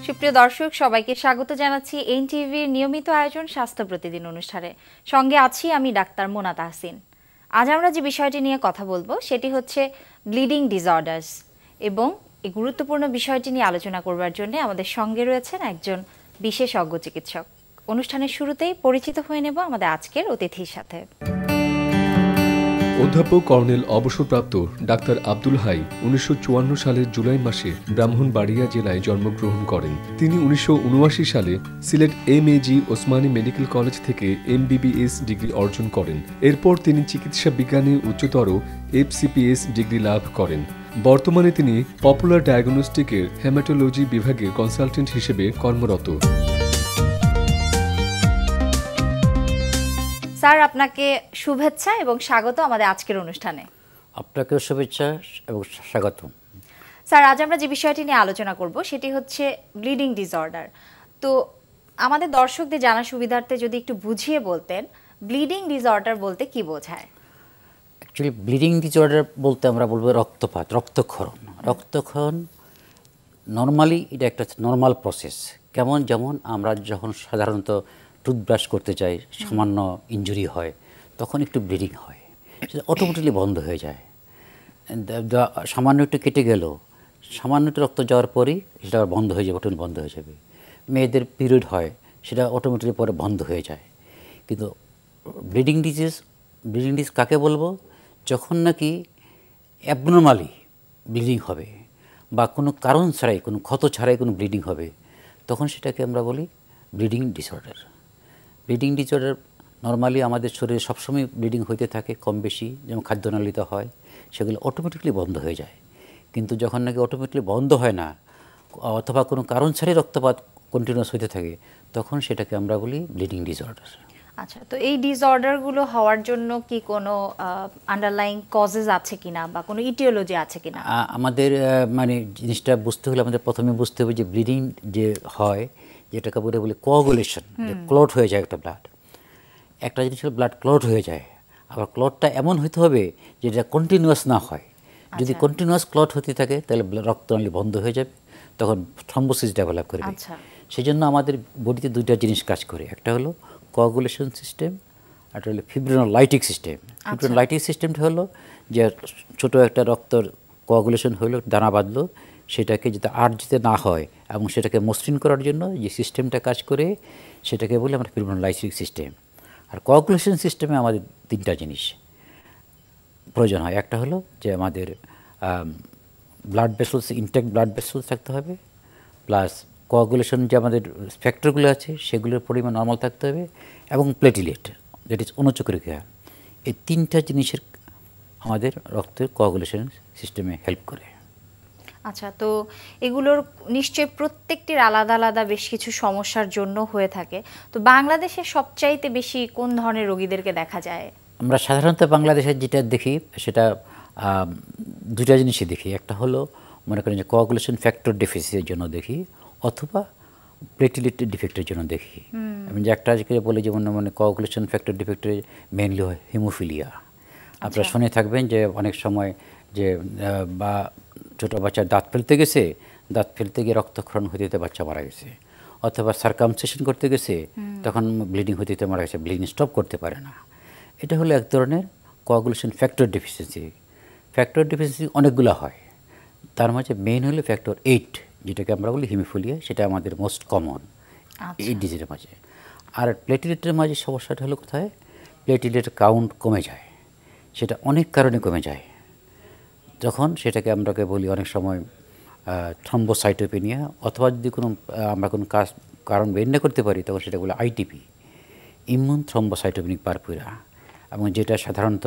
সুপ্রিয় দর্শক সবাইকে স্বাগত জানাচ্ছি এনটিভির নিয়মিত আয়োজন স্বাস্থ্য প্রতিদিন অনুষ্ঠানে। সঙ্গে আছি আমি ডাক্তার মোনা তাহসিন। আজ আমরা যে বিষয়টি নিয়ে কথা বলবো সেটি হচ্ছে ব্লিডিং ডিসঅর্ডার্স, এবং এই গুরুত্বপূর্ণ বিষয়টি নিয়ে আলোচনা করবার জন্য আমাদের সঙ্গে রয়েছেন একজন বিশেষজ্ঞ চিকিৎসক। অনুষ্ঠানের শুরুতেই পরিচিত হয়ে নেব আমাদের আজকের অতিথির সাথে। অধ্যাপক কর্নেল অবসরপ্রাপ্ত ডাক্তার আব্দুল হাই 1954 সালের জুলাই মাসে ব্রাহ্মণবাড়িয়া জেলায় জন্মগ্রহণ করেন। তিনি 1979 সালে Sylhet MAG Osmani medical college থেকে এমবিবিএস ডিগ্রি অর্জন করেন। এরপর তিনি চিকিৎসা বিজ্ঞানে উচ্চতর এফসিপিএস ডিগ্রি লাভ করেন। বর্তমানে তিনি পপুলার ডায়াগনস্টিকের হেমাটোলজি বিভাগের কনসালটেন্ট হিসেবে কর্মরত। স্যার, আপনাকে শুভেচ্ছা এবং স্বাগত আমাদের আজকের অনুষ্ঠানে। আপনাকেও শুভেচ্ছা এবং স্বাগত। স্যার, আজ আমরা যে বিষয়টি নিয়ে আলোচনা করব সেটি হচ্ছে ব্লিডিং ডিসঅর্ডার। তো আমাদের দর্শকদের জানা সুবিধার্থে যদি একটু বুঝিয়ে বলতেন, ব্লিডিং ডিসঅর্ডার বলতে কি বোঝায়? অ্যাকচুয়ালি ব্লিডিং ডিসঅর্ডার বলতে আমরা বলবো রক্তপাত, রক্তক্ষরণ। রক্তক্ষরণ নর্মালি এটা একটা নর্মাল প্রসেস। যেমন আমরা যখন সাধারণত টুথব্রাশ করতে চাই, সামান্য ইনজুরি হয়, তখন একটু ব্লিডিং হয়, সেটা অটোমেটিকলি বন্ধ হয়ে যায়। সামান্য একটু কেটে গেল, সামান্য একটু রক্ত যাওয়ার পরেই সেটা বন্ধ হয়ে যাবে, অটোমেটিক বন্ধ হয়ে যাবে। মেয়েদের পিরিয়ড হয়, সেটা অটোমেটিকলি পরে বন্ধ হয়ে যায়। কিন্তু ব্লিডিং ডিজিজ কাকে বলবো? যখন নাকি অ্যাবনর্মালি ব্লিডিং হবে বা কোনো কারণ ছাড়াই, কোনো ক্ষত ছাড়াই কোনো ব্লিডিং হবে, তখন সেটাকে আমরা বলি bleeding disorder. Bleeding disorder normally আমাদের শরীরে সবসময় ব্লিডিং হইতে থাকে কম বেশি, যেমন খাদ্যনালীতে হয়, সেগুলো অটোমেটিকলি বন্ধ হয়ে যায়। কিন্তু যখন নাকি অটোমেটিকলি বন্ধ হয় না অথবা কোনো কারণ ছাড়াই রক্তপাত কন্টিনিউয়াস হইতে থাকে, তখন সেটাকে আমরা বলি ব্লিডিং ডিসঅর্ডার। আচ্ছা, তো এই ডিসঅর্ডারগুলো হওয়ার জন্য কি কোনো আন্ডারলাইং কজেস আছে কিনা বা কোনো ইটিওলজি আছে কিনা? আমাদের মানে জিনিসটা বুঝতে হলে আমাদের প্রথমে বুঝতে হবে যে ব্লিডিং যে হয়, যেটাকে বলে কোয়াগুলেশন, যে ক্লট হয়ে যায় একটা ব্লাড। একটা জিনিস হলো ব্লাড ক্লট হয়ে যায়, আবার ক্লটটা এমন হইতে হবে যে এটা কন্টিনিউয়াস না হয়। যদি কন্টিনিউয়াস ক্লট হতে থাকে তাহলে রক্তনালী বন্ধ হয়ে যাবে, তখন থ্রম্বোসিস ডেভেলপ করবে। সেই জন্য আমাদের বডিতে দুইটা জিনিস কাজ করে, একটা হলো কোয়াগুলেশন সিস্টেম, আর হলো ফিব্রিনোলাইটিক সিস্টেম। ফিব্রিনোলাইটিক সিস্টেমটা হলো যে ছোট একটা রক্তর কোয়াগুলেশন হলো, দানা বাঁধলো, সেটাকে যাতে যেতে না হয় এবং সেটাকে মসৃণ করার জন্য যে সিস্টেমটা কাজ করে সেটাকে বলি আমরা ফিব্রিনোলাইটিক সিস্টেম। আর কোয়াগুলেশন সিস্টেমে আমাদের তিনটা জিনিস প্রয়োজন হয়। একটা হলো যে আমাদের blood vessels, intact blood vessels থাকতে হবে, প্লাস কোয়াগুলেশন যে আমাদের ফ্যাক্টরগুলো আছে সেগুলোর পরিমাণ নর্মাল থাকতে হবে, এবং প্লেটিলেট, দ্যাট ইজ অনুচক্রিয়া। এই তিনটা জিনিসের আমাদের রক্তের কোয়াগুলেশন সিস্টেমে হেল্প করে। আচ্ছা, তো এগুলোর নিশ্চয়ই প্রত্যেকটির আলাদা আলাদা বেশ কিছু সমস্যার জন্য হয়ে থাকে। তো বাংলাদেশে সবচাইতে বেশি কোন ধরনের রোগীদেরকে দেখা যায়? আমরা সাধারণত বাংলাদেশে যেটা দেখি সেটা দুটা জিনিসই দেখি। একটা হলো মনে করেন যে কোয়াগুলেশন ফ্যাক্টর ডেফিসিটের জন্য দেখি, অথবা প্লেটিলেট ডিফেক্টের জন্য দেখি। এবং যে একটা আজকে বলে যেমন মানে কোয়াগুলেশন ফ্যাক্টর ডিফেক্টে মেইনলি হয় হিমোফিলিয়া। আপনারা শুনে থাকবেন যে অনেক সময় যে বা ছোটো বাচ্চার দাঁত ফেলতে গেছে, দাঁত ফেলতে গিয়ে রক্তক্ষরণ হতে বাচ্চা মারা গেছে, অথবা সার্কামসিশন করতে গেছে, তখন ব্লিডিং হতে মারা গেছে, ব্লিডিং স্টপ করতে পারে না। এটা হলো এক ধরনের coagulation factor deficiency. Factor deficiency অনেকগুলো হয়, তার মাঝে মেইন হলো ফ্যাক্টর 8, যেটাকে আমরা বলি হিমোফিলিয়া, সেটা আমাদের মোস্ট কমন এই ডিজিজের মাঝে। আর প্লেটিলেটের মাঝে সমস্যাটা হলো কোথায়? প্লেটিলেট কাউন্ট কমে যায়, সেটা অনেক কারণে কমে যায়। যখন সেটাকে আমরাকে বলি অনেক সময় থ্রম্বোসাইটোপেনিয়া, অথবা যদি কোনো আমরা কোনো কারণ বের না করতে পারি, তখন সেটা বলে আইটিপি, ইমিউন থ্রম্বোসাইটোপেনিক পারপুরা, এবং যেটা সাধারণত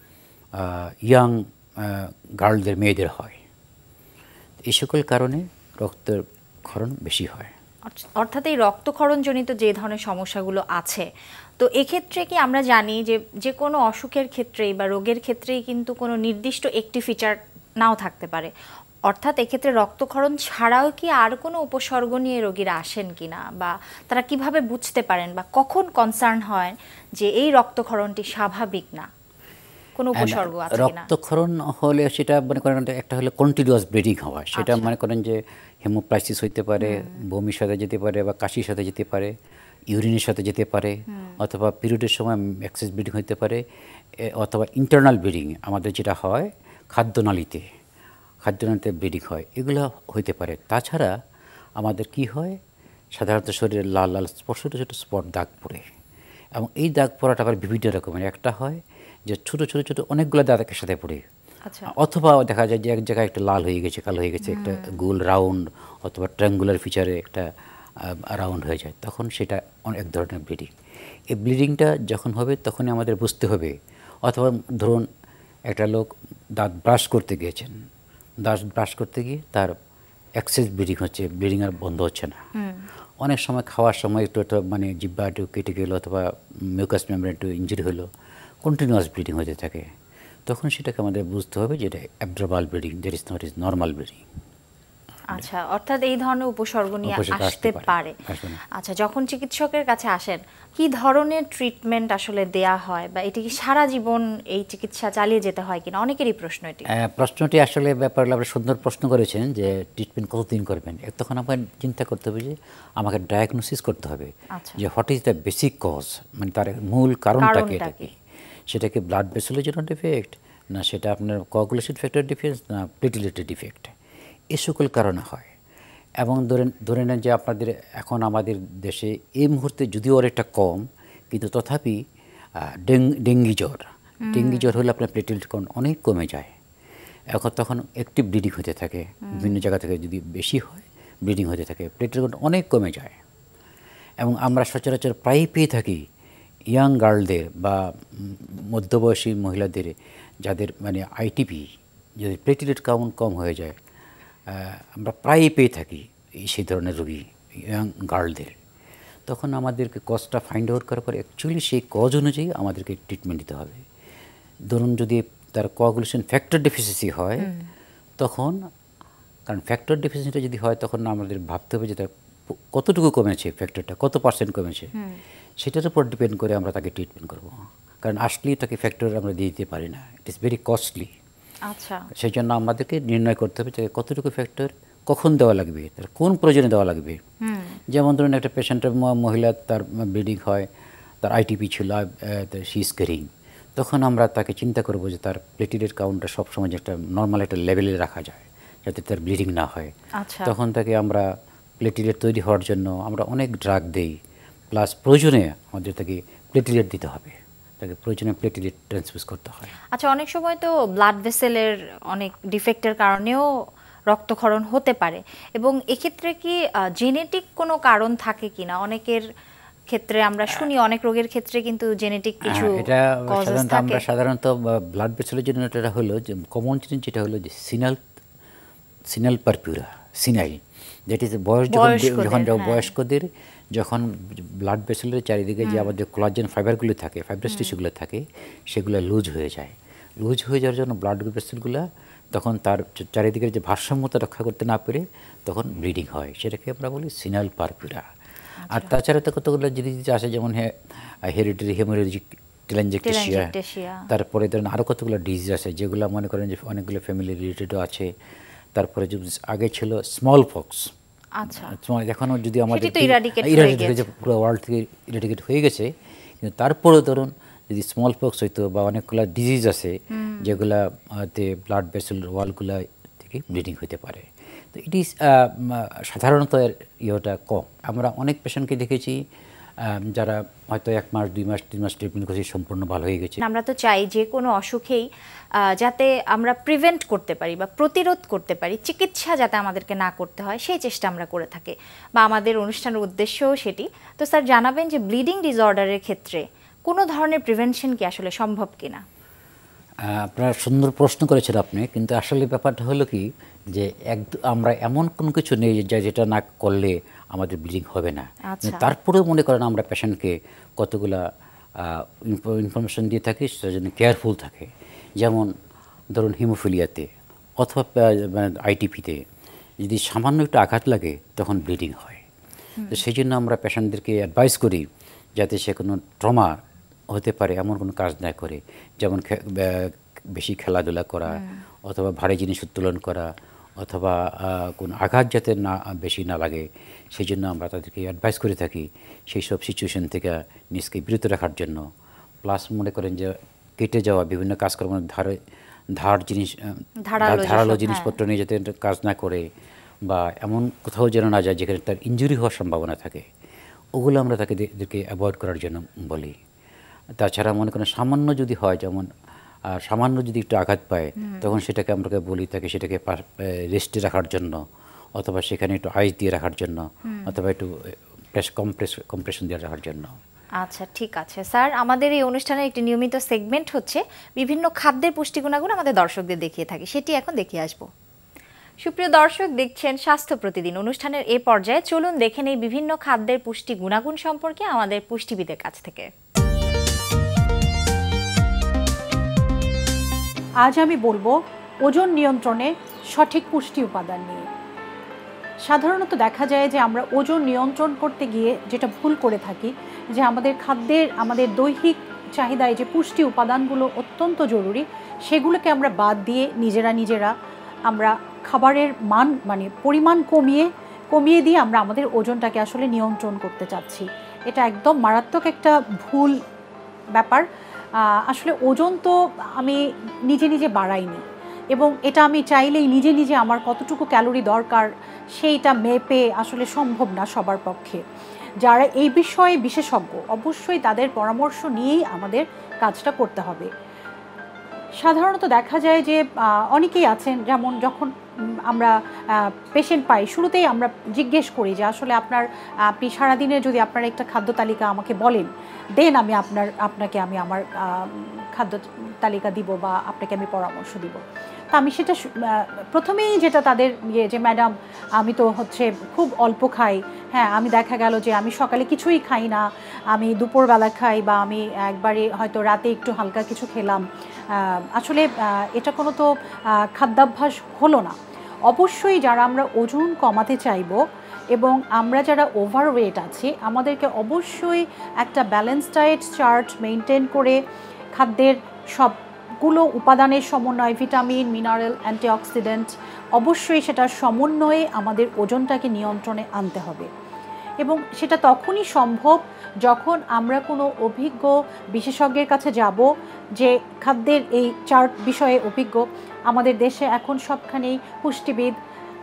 ইয়াং গার্লদের, মেয়েদের হয়। এই সকল কারণে রক্তের ক্ষরণ বেশি হয়। অর্থাৎ এই রক্তক্ষরণজনিত যে ধরনের সমস্যাগুলো আছে, তো এক্ষেত্রে কি আমরা জানি যে যে কোনো অসুখের ক্ষেত্রেই বা রোগের ক্ষেত্রেই কিন্তু কোনো নির্দিষ্ট একটি ফিচার নাও থাকতে পারে। অর্থাৎ এক্ষেত্রে রক্তক্ষরণ ছাড়াও কি আর কোনো উপসর্গ নিয়ে রোগীরা আসেন কিনা, বা তারা কিভাবে বুঝতে পারেন বা কখন কনসার্ন হয় যে এই রক্তক্ষরণটি স্বাভাবিক না? কোনো উপসর্গ আছে কিনা? রক্তক্ষরণ হলে সেটা মনে করেন একটা হলো কন্টিনিউয়াস ব্লিডিং হওয়া, সেটা মনে করেন যে হেমোপ্লাইসিস হইতে পারে, বমির সাথে যেতে পারে, বা কাশির সাথে যেতে পারে, ইউরিনের সাথে যেতে পারে, অথবা পিরিয়ডের সময় এক্সেস ব্লিডিং হইতে পারে, অথবা ইন্টারনাল ব্লিডিং আমাদের যেটা হয় খাদ্যনালীতে ব্লিডিং হয়, এগুলো হইতে পারে। তাছাড়া আমাদের কি হয়, সাধারণত শরীরে লাল লাল ছোটো ছোটো স্পট দাগ পড়ে, এবং এই দাগ পড়াটা আবার বিভিন্ন রকমের। একটা হয় যে ছোটো ছোটো ছোটো অনেকগুলো দাগ একের সাথে পড়ে, অথবা দেখা যায় যে এক জায়গায় একটা লাল হয়ে গেছে, কালো হয়ে গেছে, একটা গোল রাউন্ড অথবা ট্রায়াঙ্গুলার ফিচারে একটা রাউন্ড হয়ে যায়, তখন সেটা এক ধরনের ব্লিডিং। এই ব্লিডিংটা যখন হবে তখনই আমাদের বুঝতে হবে। অথবা ধরুন একটা লোক দাঁত ব্রাশ করতে গিয়েছেন, দাঁত ব্রাশ করতে গিয়ে তার এক্সেস ব্লিডিং হচ্ছে, ব্লিডিং আর বন্ধ হচ্ছে না। অনেক সময় খাওয়ার সময় একটু মানে জিহ্বা একটু কেটে গেলো, অথবা মিউকাস মেমব্রেন একটু ইনজুরি হলো, কন্টিনিউয়াস ব্লিডিং হতে থাকে, তখন সেটাকে আমাদের বুঝতে হবে যে এটা abnormal bleeding, that is not is normal bleeding. আচ্ছা, অর্থাৎ এই ধরনের উপসর্গ নিয়ে আসতে পারে। আচ্ছা, যখন চিকিৎসকের কাছে আসেন কি ধরনের ট্রিটমেন্ট আসলে দেয়া হয়, বা এটি কি সারা জীবন এই চিকিৎসা চালিয়ে যেতে হয় কিনা? অনেকেরই প্রশ্ন এটি। প্রশ্নটি আসলে ব্যাপার আপনি সুন্দর প্রশ্ন করেছেন যে ট্রিটমেন্ট কতদিন করবেন। তখন আপনার চিন্তা করতে হবে যে আমাকে ডায়াগনোসিস করতে হবে যে what is the basic cause, মানে তার মূল কারণটা কি। সেটা কি ব্লাড ভেসেলের জন্য ডিফেক্ট, না সেটা আপনার কোয়াগুলেশন ফ্যাক্টর ডিফেক্ট, না প্লেটলেটের ডিফেক্ট, এই সকল কারণে হয়। এবং ধরে নেন যে আপনাদের এখন আমাদের দেশে এই মুহূর্তে যদিও অনেকটা কম, কিন্তু তথাপি ডেঙ্গি জ্বর হলে আপনার প্লেটলেট কাউন্ট অনেক কমে যায়। এখন তখন একটিভ ব্লিডিং হতে থাকে, বিভিন্ন জায়গা থেকে যদি বেশি হয় ব্লিডিং হতে থাকে, প্লেটলেট কাউন্ট অনেক কমে যায়। এবং আমরা সচরাচর প্রায়ই পেয়ে থাকি ইয়াং গার্লদের বা মধ্যবয়সী মহিলাদের যাদের মানে আইটিপি, যদি প্লেটলেট কাউন্ট কম হয়ে যায়, আমরা প্রায়ই পেয়ে থাকি সেই ধরনের রোগী ইয়াং গার্লদের। তখন আমাদেরকে কজটা ফাইন্ড আউট করার পর অ্যাকচুয়ালি সেই কজ অনুযায়ী আমাদেরকে ট্রিটমেন্ট দিতে হবে। ধরুন যদি তার কোয়াগুলেশন ফ্যাক্টর ডেফিসিয়েন্সি হয়, তখন কারণ ফ্যাক্টর ডেফিসিয়েন্সিটা যদি হয় তখন আমাদের ভাবতে হবে যে তার কতটুকু কমেছে, ফ্যাক্টরটা কত পার্সেন্ট কমেছে, সেটার উপর ডিপেন্ড করে আমরা তাকে ট্রিটমেন্ট করব। কারণ আসলেই তাকে ফ্যাক্টর আমরা দিয়ে দিতে পারি না, ইট ইজ ভেরি কস্টলি। আচ্ছা, সেই জন্য আমাদেরকে নির্ণয় করতে হবে যে কতটুকু ফ্যাক্টর কখন দেওয়া লাগবে, তার কোন প্রয়োজনে দেওয়া লাগবে। যেমন ধরুন একটা পেশেন্টের মহিলা, তার ব্লিডিং হয়, তার আইটিপি ছিল, শি ইজ ক্যারিং, তখন আমরা তাকে চিন্তা করব যে তার প্লেটলেট কাউন্টটা সবসময় যে একটা নর্মাল একটা লেভেলে রাখা যায় যাতে তার ব্লিডিং না হয়। তখন তাকে আমরা প্লেটলেট তৈরি হওয়ার জন্য আমরা অনেক ড্রাগ দেই, প্লাস প্রয়োজনে আমাদের তাকে প্লেটলেট দিতে হবে, তাকে প্রয়োজনে প্লেটলেট ট্রান্সফিউজ করতে হয়। আচ্ছা, অনেক সময় তো ব্লাড ভেসেলের অনেক ডিফেক্টের কারণেও রক্তক্ষরণ হতে পারে, এবং এক্ষেত্রে কি জেনেটিক কোনো কারণ থাকে কিনা? অনেকের ক্ষেত্রে আমরা শুনি অনেক রোগের ক্ষেত্রে কিন্তু জেনেটিক কিছু কজেস থাকে। আমরা সাধারণত ব্লাড ভেসেলের জন্য এটা হলো যে কমন জিনিস যেটা হলো যে senile purpura, senile, that is যখন বয়স্কদের যখন ব্লাড ভেসেলের চারিদিকে যে আমাদের কোলাজেন ফাইবারগুলো থাকে, ফাইব্রাস টিস্যুগুলো থাকে, সেগুলো লুজ হয়ে যায়। লুজ হয়ে যাওয়ার জন্য ব্লাড ভেসেলগুলো তখন তার চারিদিকের যে ভারসাম্যতা রক্ষা করতে না পেরে তখন ব্লিডিং হয়, সেটাকে আমরা বলি সিনাল পারপুরা। আর তাছাড়া তো কতগুলো জিনিস আসে, যেমন হেরিডিটারি হেমোরেজিক টেলাঞ্জিকটেশিয়া, তারপরে ধরেন আরও কতগুলো ডিজিজ আছে যেগুলো মনে করেন যে অনেকগুলো ফ্যামিলি রিলেটেডও আছে। তারপরে আগে ছিল স্মল পক্স, এখনও যদি আমাদের পুরো ওয়ার্ল্ড থেকে ইরাডিকেট হয়ে গেছে, কিন্তু তারপরেও ধরুন যদি স্মল পক্স হইতো বা অনেকগুলো ডিজিজ আছে যেগুলাতে ব্লাড ভেসেল ওয়ালগুলো থেকে ব্লিডিং হতে পারে, তো ইট ইজ সাধারণত ইয়েটা কম। আমরা অনেক পেশেন্টকে দেখেছি যারা হয়তো 1 মাস 2 মাস 3 মাস ট্রিটমেন্ট করেছি, সম্পূর্ণ ভালো হয়ে গেছে। আমরা তো চাই যে কোনো অসুখেই যাতে আমরা প্রিভেন্ট করতে পারি বা প্রতিরোধ করতে পারি, চিকিৎসা যাতে আমাদেরকে না করতে হয় সেই চেষ্টা আমরা করে থাকি, বা আমাদের অনুষ্ঠানের উদ্দেশ্যও সেটি। তো স্যার জানাবেন যে ব্লিডিং ডিসঅর্ডারের ক্ষেত্রে কোনো ধরনের প্রিভেনশন কি আসলে সম্ভব কিনা? আপনার সুন্দর প্রশ্ন করেছেন আপনি, কিন্তু আসলে ব্যাপারটা হলো কি যে আমরা এমন কোনো কিছু নেই যেটা না করলে আমাদের ব্লিডিং হবে না। তারপরেও মনে করেন আমরা পেশেন্টকে কতগুলা ইনফরমেশন দিয়ে থাকি, সেটা যেন কেয়ারফুল থাকে। যেমন ধরুন হিমোফিলিয়াতে অথবা আইটিপিতে যদি সামান্য একটু আঘাত লাগে তখন ব্লিডিং হয়। তো সেই জন্য আমরা পেশেন্টদেরকে অ্যাডভাইস করি যাতে সে কোনো ট্রমা হতে পারে এমন কোনো কাজ না করে, যেমন বেশি খেলাধুলা করা অথবা ভারী জিনিস উত্তোলন করা অথবা কোনো আঘাত যাতে না বেশি না লাগে, সেই জন্য আমরা তাদেরকে অ্যাডভাইস করে থাকি সেই সব সিচুয়েশন থেকে নিজকে বিরত রাখার জন্য। প্লাস মনে করেন যে কেটে যাওয়া বিভিন্ন কাজকর্ম ধারালো জিনিসপত্র নিয়ে যাতে কাজ না করে বা এমন কোথাও যেন না যায় যেখানে তার ইনজুরি হওয়ার সম্ভাবনা থাকে, ওগুলো আমরা তাদেরকে অ্যাভয়েড করার জন্য বলি। তাছাড়া মনে করেন সামান্য যদি হয়, যেমন সামান্য যদি একটু আঘাত পায়, তখন সেটাকে আমরা বলি তাকে সেটাকে রেস্টে রাখার জন্য অথবা সেখানে একটু আইস দিয়ে রাখার জন্য অথবা একটু কম্প্রেশন দিয়ে রাখার জন্য। আচ্ছা, ঠিক আছে স্যার। আমাদের এই অনুষ্ঠানের একটি নিয়মিত সেগমেন্ট হচ্ছে বিভিন্ন খাদ্যের পুষ্টি গুণাগুণ আমাদের দর্শকদের দেখিয়ে থাকি, সেটি এখন দেখিয়ে আসবো। সুপ্রিয় দর্শক, দেখছেন স্বাস্থ্য প্রতিদিন অনুষ্ঠানের এ পর্যায়ে। চলুন দেখে নেই বিভিন্ন খাদ্যের পুষ্টি গুণাগুণ সম্পর্কে আমাদের পুষ্টিবিদের কাছ থেকে। আজ আমি বলবো ওজন নিয়ন্ত্রণে সঠিক পুষ্টি উপাদান নিয়ে। সাধারণত দেখা যায় যে আমরা ওজন নিয়ন্ত্রণ করতে গিয়ে যেটা ভুল করে থাকি, যে আমাদের খাদ্যের আমাদের দৈহিক চাহিদায় যে পুষ্টি উপাদানগুলো অত্যন্ত জরুরি, সেগুলোকে আমরা বাদ দিয়ে নিজেরা আমরা খাবারের মান মানে পরিমাণ কমিয়ে দিয়ে আমরা আমাদের ওজনটাকে আসলে নিয়ন্ত্রণ করতে চাচ্ছি। এটা একদম মারাত্মক একটা ভুল ব্যাপার। আসলে ওজন তো আমি নিজে বাড়াইনি, এবং এটা আমি চাইলেই নিজে আমার কতটুকু ক্যালোরি দরকার সেইটা মেপে আসলে সম্ভব না সবার পক্ষে। যারা এই বিষয়ে বিশেষজ্ঞ, অবশ্যই তাদের পরামর্শ নিয়েই আমাদের কাজটা করতে হবে। সাধারণত দেখা যায় যে অনেকেই আছেন, যেমন যখন আমরা পেশেন্ট পাই, শুরুতেই আমরা জিজ্ঞেস করি যে আসলে আপনি সারাদিনে যদি আপনার একটা খাদ্য তালিকা আমাকে বলেন, দেন আমি আপনাকে আমার খাদ্য তালিকা দিব বা আপনাকে আমি পরামর্শ দিব। তা আমি সেটা প্রথমেই যেটা তাদের যে ম্যাডাম আমি তো খুব অল্প খাই, হ্যাঁ আমি দেখা গেল যে আমি সকালে কিছুই খাই না, আমি দুপুরবেলা খাই বা আমি একবারে হয়তো রাতে একটু হালকা কিছু খেলাম, আসলে এটা কোনো তো খাদ্যাভ্যাস হলো না। অবশ্যই যারা আমরা ওজন কমাতে চাইব এবং আমরা যারা ওভারওয়েট আছি, আমাদেরকে অবশ্যই একটা ব্যালেন্স ডায়েট চার্ট মেনটেন করে খাদ্যের সবগুলো উপাদানের সমন্বয়, ভিটামিন, মিনারেল, অ্যান্টিঅক্সিডেন্ট, অবশ্যই সেটার সমন্বয়ে আমাদের ওজনটাকে নিয়ন্ত্রণে আনতে হবে। এবং সেটা তখনই সম্ভব যখন আমরা কোনো অভিজ্ঞ বিশেষজ্ঞের কাছে যাব, যে খাদ্যের এই চার্ট বিষয়ে অভিজ্ঞ। আমাদের দেশে এখন সবখানেই পুষ্টিবিদ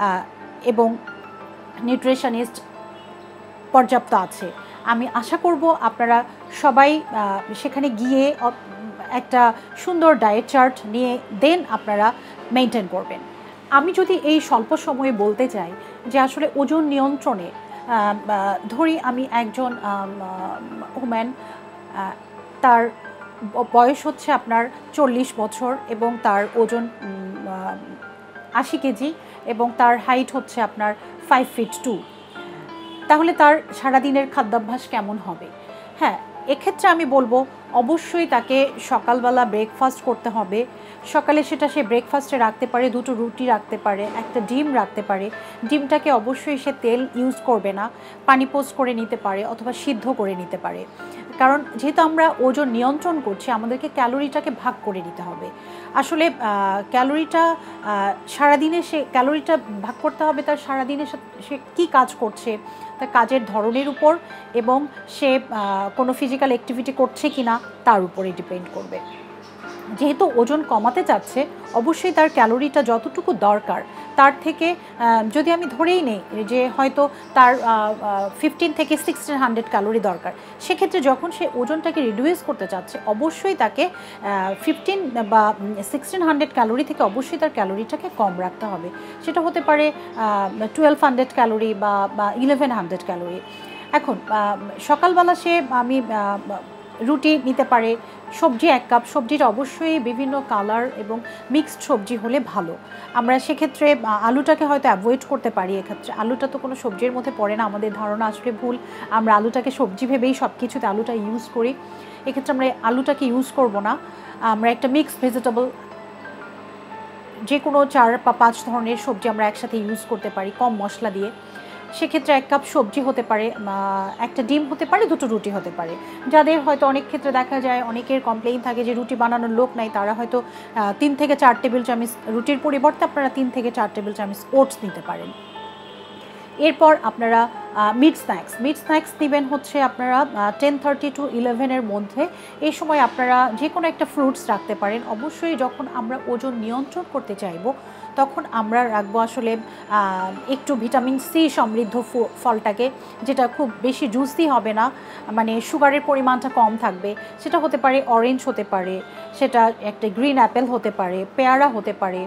এবং নিউট্রিশনিস্ট পর্যাপ্ত আছে। আমি আশা করব আপনারা সবাই সেখানে গিয়ে একটা সুন্দর ডায়েট চার্ট নিয়ে দেন আপনারা মেনটেন করবেন। আমি যদি এই স্বল্প সময়ে বলতে চাই যে আসলে ওজন নিয়ন্ত্রণে, ধরি আমি একজন ওম্যান, তার বয়স হচ্ছে আপনার 40 বছর এবং তার ওজন 80 কেজি এবং তার হাইট হচ্ছে আপনার 5 feet 2। তাহলে তার সারাদিনের খাদ্যাভ্যাস কেমন হবে? হ্যাঁ, এক্ষেত্রে আমি বলবো অবশ্যই তাকে সকালবেলা ব্রেকফাস্ট করতে হবে। সকালে সেটা সে ব্রেকফাস্টে রাখতে পারে, 2টো রুটি রাখতে পারে, একটা ডিম রাখতে পারে। ডিমটাকে অবশ্যই সে তেল ইউজ করবে না, পানি পোস্ট করে নিতে পারে অথবা সিদ্ধ করে নিতে পারে। কারণ যেহেতু আমরা ওজন নিয়ন্ত্রণ করছি, আমাদেরকে ক্যালোরিটাকে ভাগ করে নিতে হবে। আসলে ক্যালোরিটা সারাদিনে সে ক্যালোরিটা ভাগ করতে হবে তার সারাদিনে সে কী কাজ করছে, তার কাজের ধরনের উপর এবং সে কোনো ফিজিক্যাল অ্যাক্টিভিটি করছে কি না তার উপরে ডিপেন্ড করবে। যেহেতু ওজন কমাতে চাচ্ছে, অবশ্যই তার ক্যালোরিটা যতটুকু দরকার তার থেকে, যদি আমি ধরেই নেই যে হয়তো তার 15 থেকে 1600 ক্যালোরি দরকার, সেক্ষেত্রে যখন সে ওজনটাকে রিডিউস করতে চাচ্ছে, অবশ্যই তাকে 15 বা 1600 ক্যালোরি থেকে অবশ্যই তার ক্যালোরিটাকে কম রাখতে হবে। সেটা হতে পারে 1200 ক্যালোরি বা 1100 ক্যালোরি। এখন সকালবেলা সে রুটি নিতে পারে, সবজি 1 কাপ, সবজিটা অবশ্যই বিভিন্ন কালার এবং মিক্সড সবজি হলে ভালো। আমরা সেক্ষেত্রে আলুটাকে হয়তো অ্যাভয়েড করতে পারি। এক্ষেত্রে আলুটা তো কোনো সবজির মধ্যে পড়ে না, আমাদের ধারণা আসলে ভুল। আমরা আলুটাকে সবজি ভেবেই সব কিছুতে আলুটা ইউজ করি। এক্ষেত্রে আমরা আলুটাকে ইউজ করব না, আমরা একটা মিক্সড ভেজিটেবল যে কোনো 4 বা 5 ধরনের সবজি আমরা একসাথে ইউজ করতে পারি কম মশলা দিয়ে। সেক্ষেত্রে 1 কাপ সবজি হতে পারে, একটা ডিম হতে পারে, 2টো রুটি হতে পারে। যাদের হয়তো অনেক ক্ষেত্রে দেখা যায় অনেকের কমপ্লেইন থাকে যে রুটি বানানোর লোক নাই, তারা হয়তো 3 থেকে 4 টেবিল চামচ রুটির পরিবর্তে আপনারা 3 থেকে 4 টেবিল চামচ ওটস নিতে পারেন। এরপর আপনারা মিড স্ন্যাক্স নেবেন হচ্ছে আপনারা 10:30 to 11 মধ্যে। এই সময় আপনারা যে কোনো একটা ফ্রুটস রাখতে পারেন। অবশ্যই যখন আমরা ওজন নিয়ন্ত্রণ করতে চাইব তখন আমরা রাখবো আসলে একটু ভিটামিন সি সমৃদ্ধ ফলটাকে, যেটা খুব বেশি জুসি হবে না, মানে সুগারের পরিমাণটা কম থাকবে। সেটা হতে পারে অরেঞ্জ হতে পারে, সেটা একটা গ্রিন অ্যাপেল হতে পারে, পেয়ারা হতে পারে,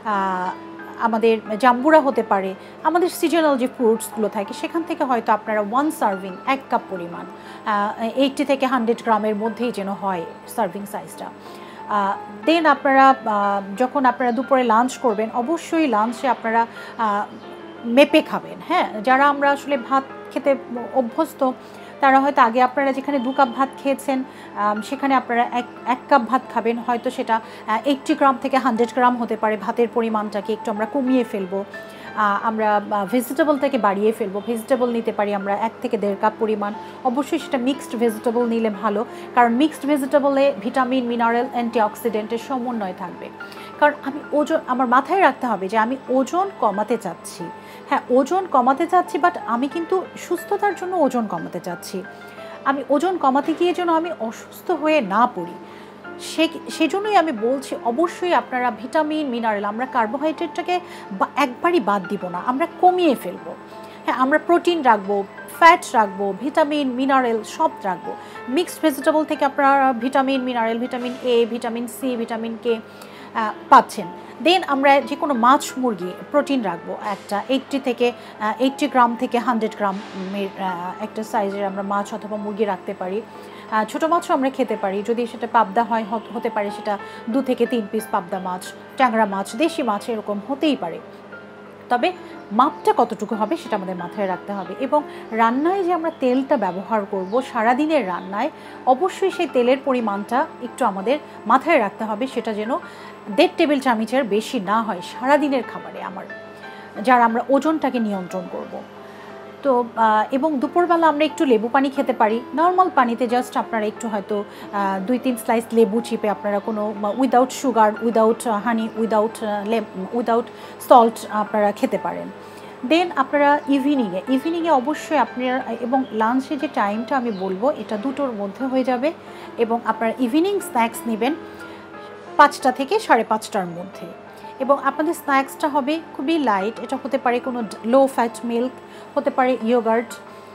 আমাদের জাম্বুরা হতে পারে। আমাদের সিজনাল যে ফ্রুটসগুলো থাকে সেখান থেকে হয়তো আপনারা 1 সার্ভিং 1 কাপ পরিমাণ 80 থেকে 100 গ্রামের মধ্যেই যেন হয় সার্ভিং সাইজটা। দেন আপনারা যখন আপনারা দুপুরে লাঞ্চ করবেন অবশ্যই লাঞ্চে আপনারা মেপে খাবেন। হ্যাঁ, যারা আমরা আসলে ভাত খেতে অভ্যস্ত তারা হয়তো আগে আপনারা যেখানে 2 কাপ ভাত খেয়েছেন সেখানে আপনারা 1 কাপ ভাত খাবেন, হয়তো সেটা 80 গ্রাম থেকে 100 গ্রাম হতে পারে। ভাতের পরিমাণটাকে একটু আমরা কমিয়ে ফেলবো, আমরা ভেজিটেবল থেকে বাড়িয়ে ফেলবো। ভেজিটেবল নিতে পারি আমরা 1 থেকে 1.5 কাপ পরিমাণ। অবশ্যই সেটা মিক্সড ভেজিটেবল নিলে ভালো, কারণ মিক্সড ভেজিটেবলে ভিটামিন, মিনারেল, অ্যান্টিঅক্সিডেন্টের সমন্বয় থাকবে। কারণ আমি আমার মাথায় রাখতে হবে যে আমি ওজন কমাতে চাচ্ছি। হ্যাঁ, ওজন কমাতে চাচ্ছি, বাট আমি কিন্তু সুস্থতার জন্য ওজন কমাতে চাচ্ছি। আমি ওজন কমাতে গিয়ে যেন আমি অসুস্থ হয়ে না পড়ি, সেজন্যই আমি বলছি অবশ্যই আপনারা ভিটামিন, মিনারেল, আমরা কার্বোহাইড্রেটটাকে একবারই বাদ দিব না, আমরা কমিয়ে ফেলবো। হ্যাঁ, আমরা প্রোটিন রাখবো, ফ্যাট রাখবো, ভিটামিন, মিনারেল সব রাখবো। মিক্সড ভেজিটেবল থেকে আপনারা vitamin, mineral, vitamin A, vitamin C, vitamin K পাচ্ছেন। দেন আমরা যে কোনো মাছ, মুরগি প্রোটিন রাখবো একটা 80 গ্রাম থেকে 100 গ্রামের একটা সাইজের আমরা মাছ অথবা মুরগি রাখতে পারি। ছোটো মাছও আমরা খেতে পারি, যদি সেটা পাবদা হয় হতে পারে সেটা 2 থেকে 3 পিস পাবদা মাছ, ট্যাংরা মাছ, দেশি মাছ এরকম হতেই পারে। তবে মাপটা কতটুকু হবে সেটা আমাদের মাথায় রাখতে হবে। এবং রান্নায় যে আমরা তেলটা ব্যবহার করব সারাদিনের রান্নায়, অবশ্যই সেই তেলের পরিমাণটা একটু আমাদের মাথায় রাখতে হবে, সেটা যেন 1.5 টেবিল চামচের বেশি না হয় সারাদিনের খাবারে যারা আমরা ওজনটাকে নিয়ন্ত্রণ করব। তো এবং দুপুরবেলা আমরা একটু লেবু পানি খেতে পারি। নর্মাল পানিতে জাস্ট আপনারা একটু হয়তো 2-3 স্লাইস লেবু চিপে আপনারা কোনো without sugar, without honey, without salt আপনারা খেতে পারেন। দেন আপনারা ইভিনিংয়ে অবশ্যই আপনারা, এবং লাঞ্চে যে টাইমটা আমি বলবো এটা 2টোর মধ্যে হয়ে যাবে, এবং আপনারা ইভিনিং স্ন্যাক্স নেবেন 5টা থেকে 5:30টার মধ্যে। এবং আপনাদের স্ন্যাক্সটা হবে খুবই লাইট, এটা হতে পারে কোনো লো ফ্যাট মিল্ক, হতে পারে yoghurt,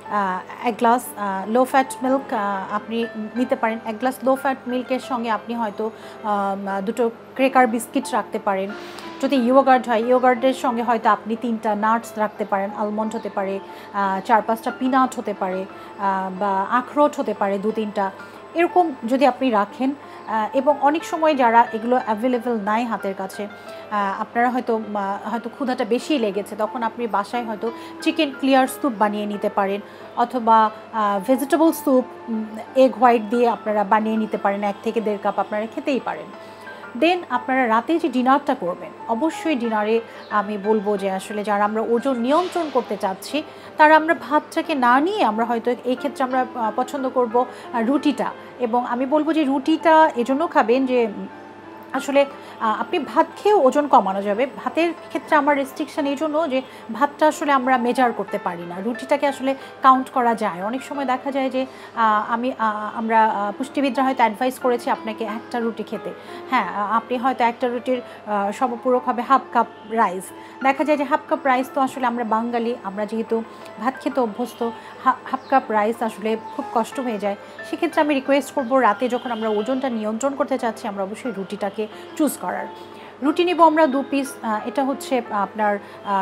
1 glass low fat milk আপনি নিতে পারেন। 1 গ্লাস লো ফ্যাট মিল্কের সঙ্গে আপনি হয়তো 2টো ক্রেকার বিস্কিট রাখতে পারেন। যদি ইয়োগার্ট হয়, ইয়োগার্টের সঙ্গে হয়তো আপনি 3টা নাটস রাখতে পারেন, আলমন্ড হতে পারে, 4-5টা পিনাট হতে পারে, বা আখরোট হতে পারে 2-3টা, এরকম যদি আপনি রাখেন। এবং অনেক সময় যারা এগুলো অ্যাভেলেবেল নাই হাতের কাছে, আপনারা হয়তো ক্ষুধাটা বেশি লেগেছে, তখন আপনি বাসায় হয়তো চিকেন ক্লিয়ার স্যুপ বানিয়ে নিতে পারেন, অথবা ভেজিটেবল স্যুপ এগ হোয়াইট দিয়ে আপনারা বানিয়ে নিতে পারেন। 1 থেকে 1.5 কাপ আপনারা খেতেই পারেন। দেন আপনারা রাতে যে ডিনারটা করবেন, অবশ্যই ডিনারে আমি বলবো যে আসলে যারা আমরা ওজন নিয়ন্ত্রণ করতে চাচ্ছি তারা আমরা ভাতটাকে না নিয়ে আমরা হয়তো এই ক্ষেত্রে আমরা পছন্দ করব রুটিটা। এবং আমি বলবো যে রুটিটা এজন্য খাবেন যে আসলে আপনি ভাত খেয়েও ওজন কমানো যাবে। ভাতের ক্ষেত্রে আমার রেস্ট্রিকশান এই জন্য যে ভাতটা আসলে আমরা মেজার করতে পারি না, রুটিটাকে আসলে কাউন্ট করা যায়। অনেক সময় দেখা যায় যে আমরা পুষ্টিবিদরা হয়তো অ্যাডভাইস করেছে আপনাকে 1টা রুটি খেতে। হ্যাঁ, আপনি হয়তো 1টা রুটির সমপূরক হবে 1/2 কাপ রাইস। দেখা যায় যে 1/2 কাপ রাইস তো আসলে আমরা বাঙালি, আমরা যেহেতু ভাত খেতে অভ্যস্ত, 1/2 কাপ রাইস আসলে খুব কষ্ট হয়ে যায়। সেক্ষেত্রে আমি রিকোয়েস্ট করবো রাতে যখন আমরা ওজনটা নিয়ন্ত্রণ করতে চাচ্ছি আমরা অবশ্যই রুটিটাকে চুজ করার। রুটি নিব আমরা 2 পিস, এটা হচ্ছে আপনার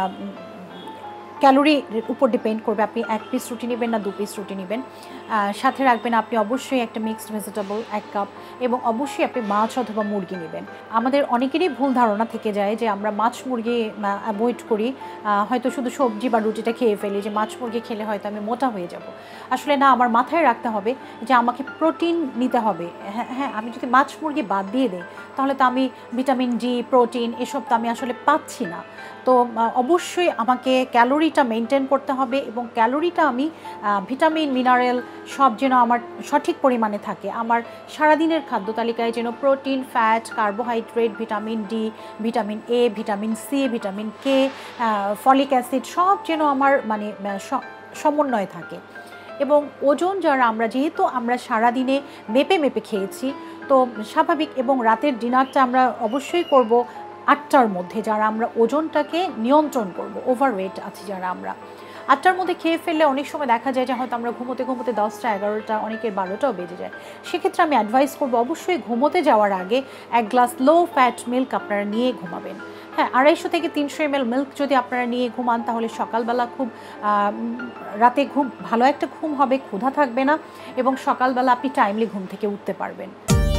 ক্যালোরির উপর ডিপেন্ড করবে, আপনি 1 পিস রুটি নেবেন না 2 পিস রুটি নেবেন। সাথে রাখবেন আপনি অবশ্যই একটা মিক্সড ভেজিটেবল 1 কাপ, এবং অবশ্যই আপনি মাছ অথবা মুরগি নেবেন। আমাদের অনেকেরই ভুল ধারণা থেকে যায় যে আমরা মাছ মুরগি অ্যাভয়েড করি, হয়তো শুধু সবজি বা রুটিটা খেয়ে ফেলি, যে মাছ মুরগি খেলে হয়তো আমি মোটা হয়ে যাব। আসলে না, আমার মাথায় রাখতে হবে যে আমাকে প্রোটিন নিতে হবে। হ্যাঁ, আমি যদি মাছ মুরগি বাদ দিয়ে দিই তাহলে তো আমি ভিটামিন ডি, প্রোটিন এসব তো আমি আসলে পাচ্ছি না। তো অবশ্যই আমাকে ক্যালোরি ক্যালোরিটা মেনটেন করতে হবে এবং ক্যালোরিটা আমি ভিটামিন মিনারেল সব যেন আমার সঠিক পরিমাণে থাকে। আমার সারাদিনের খাদ্য তালিকায় যেন protein, fat, carbohydrate, vitamin D, vitamin A, vitamin C, vitamin K, folic acid সব যেন আমার মানে সমন্বয় থাকে। এবং ওজন যারা যেহেতু আমরা সারাদিনে মেপে মেপে খেয়েছি, তো স্বাভাবিক, এবং রাতের ডিনারটা আমরা অবশ্যই করব 8টার মধ্যে, যারা আমরা ওজনটাকে নিয়ন্ত্রণ করব। ওভারওয়েট আছি যারা আমরা 8টার মধ্যে খেয়ে ফেললে অনেক সময় দেখা যায় যে হয়তো আমরা ঘুমোতে ঘুমোতে 10টা, 11টা, অনেকের 12টাও বেজে যায়। সেক্ষেত্রে আমি অ্যাডভাইস করবো অবশ্যই ঘুমোতে যাওয়ার আগে 1 গ্লাস লো ফ্যাট মিল্ক আপনারা নিয়ে ঘুমাবেন। হ্যাঁ, 250 থেকে 300 ml মিল্ক যদি আপনারা নিয়ে ঘুমান তাহলে সকালবেলা খুব রাতে ভালো একটা ঘুম হবে, ক্ষুধা থাকবে না, এবং সকালবেলা আপনি টাইমলি ঘুম থেকে উঠতে পারবেন।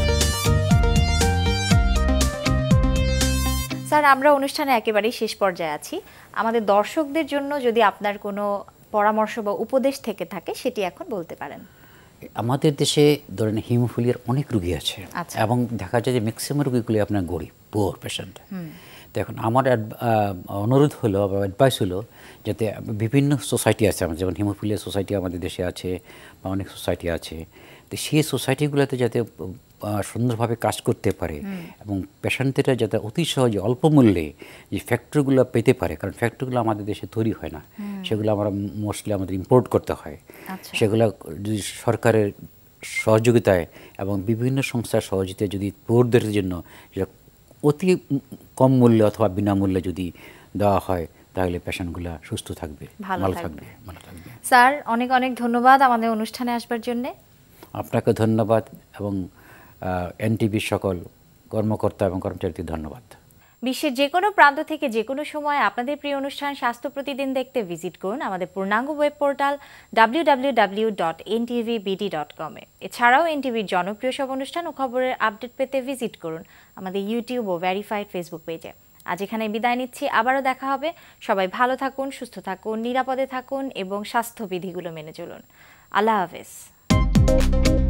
স্যার, আমরা অনুষ্ঠানে একেবারেই শেষ পর্যায়ে আছি। আমাদের দর্শকদের জন্য যদি আপনার কোনো পরামর্শ বা উপদেশ থেকে থাকে সেটি এখন বলতে পারেন। আমাদের দেশে ধরেন হিমোফিলিয়ার অনেক রোগী আছে, এবং দেখা যায় যে ম্যাক্সিমাম রোগীগুলি আপনার গরিব, পুয়ার পেশেন্ট। তো এখন আমার অনুরোধ হলো বা অ্যাডভাইস হলো যাতে বিভিন্ন সোসাইটি আছে আমাদের, যেমন হিমোফিলিয়া সোসাইটি আমাদের দেশে আছে বা অনেক সোসাইটি আছে, তো সেই সোসাইটিগুলোতে যাতে সুন্দরভাবে কাজ করতে পারে এবং পেশেন্টরা যাতে অতি সহজে অল্প মূল্যে যে ফ্যাক্টরিগুলো পেতে পারে, কারণ ফ্যাক্টরিগুলো আমাদের দেশে তৈরি হয় না, সেগুলো আমরা মোস্টলি আমাদের ইম্পোর্ট করতে হয়। সেগুলো যদি সরকারের সহযোগিতায় এবং বিভিন্ন সংস্থার সহযোগিতায় যদি পুরোদের জন্য অতি কম মূল্যে অথবা বিনামূল্যে যদি দেওয়া হয় তাহলে পেশেন্টগুলো সুস্থ থাকবে, ভালো থাকবে। স্যার, অনেক অনেক ধন্যবাদ আমাদের অনুষ্ঠানে আসবার জন্য। আপনাকে ধন্যবাদ এবং এনটিভির সকল কর্মকর্তা এবং কর্মচারীদের ধন্যবাদ। বিশ্বের যে কোনো প্রান্ত থেকে যে কোনো সময় আপনাদের প্রিয় অনুষ্ঠান স্বাস্থ্য প্রতিদিন দেখতে ভিজিট করুন আমাদের পূর্ণাঙ্গ ওয়েব পোর্টাল www.ntvbd.com এ। এছাড়াও এনটিভির জনপ্রিয় সব অনুষ্ঠান ও খবরের আপডেট পেতে ভিজিট করুন আমাদের ইউটিউব ও ভেরিফাইড ফেসবুক পেজে। আজ এখানে বিদায় নিচ্ছি, আবারও দেখা হবে। সবাই ভালো থাকুন, সুস্থ থাকুন, নিরাপদে থাকুন এবং স্বাস্থ্যবিধিগুলো মেনে চলুন। আল্লাহ হাফেজ।